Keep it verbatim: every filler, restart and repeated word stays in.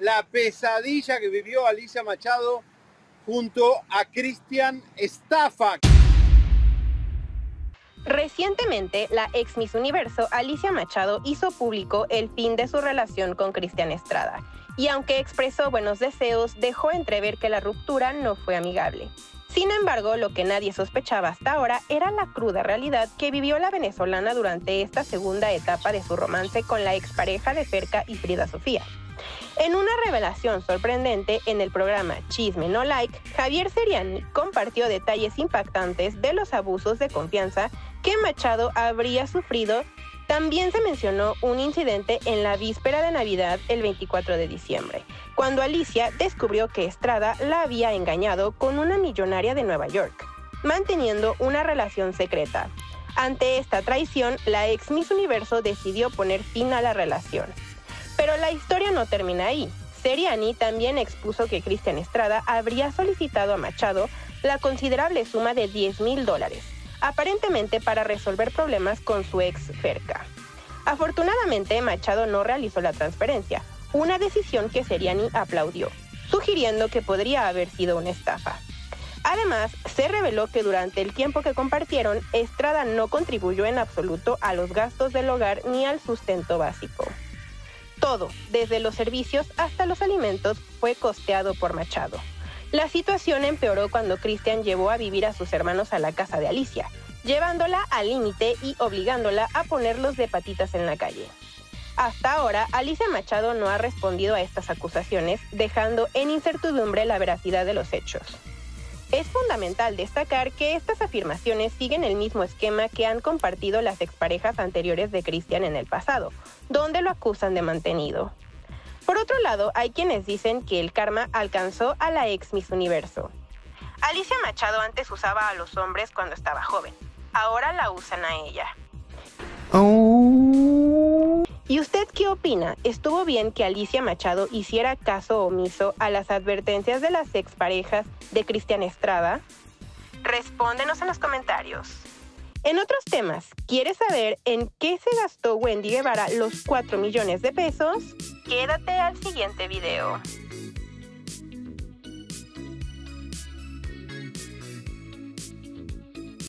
la pesadilla que vivió Alicia Machado junto a Cristian Estafa. Recientemente, la ex Miss Universo Alicia Machado hizo público el fin de su relación con Cristian Estrada, y aunque expresó buenos deseos, dejó entrever que la ruptura no fue amigable. Sin embargo, lo que nadie sospechaba hasta ahora era la cruda realidad que vivió la venezolana durante esta segunda etapa de su romance con la expareja de Ferka y Frida Sofía. En una revelación sorprendente en el programa Chisme No Like, Javier Seriani compartió detalles impactantes de los abusos de confianza que Machado habría sufrido. También se mencionó un incidente en la víspera de Navidad, el veinticuatro de diciembre, cuando Alicia descubrió que Estrada la había engañado con una millonaria de Nueva York, manteniendo una relación secreta. Ante esta traición, la ex Miss Universo decidió poner fin a la relación. Pero la historia no termina ahí. Seriani también expuso que Cristian Estrada habría solicitado a Machado la considerable suma de diez mil dólares, aparentemente para resolver problemas con su ex Ferka. Afortunadamente, Machado no realizó la transferencia, una decisión que Seriani aplaudió, sugiriendo que podría haber sido una estafa. Además, se reveló que durante el tiempo que compartieron, Estrada no contribuyó en absoluto a los gastos del hogar ni al sustento básico. Todo, desde los servicios hasta los alimentos, fue costeado por Machado. La situación empeoró cuando Cristian llevó a vivir a sus hermanos a la casa de Alicia, llevándola al límite y obligándola a ponerlos de patitas en la calle. Hasta ahora, Alicia Machado no ha respondido a estas acusaciones, dejando en incertidumbre la veracidad de los hechos. Es fundamental destacar que estas afirmaciones siguen el mismo esquema que han compartido las exparejas anteriores de Cristian en el pasado, donde lo acusan de mantenido. Por otro lado, hay quienes dicen que el karma alcanzó a la ex Miss Universo. Alicia Machado antes usaba a los hombres cuando estaba joven, ahora la usan a ella. Oh. ¿Y usted qué opina? ¿Estuvo bien que Alicia Machado hiciera caso omiso a las advertencias de las exparejas de Cristian Estrada? Respóndenos en los comentarios. En otros temas, ¿quieres saber en qué se gastó Wendy Guevara los cuatro millones de pesos? Quédate al siguiente video.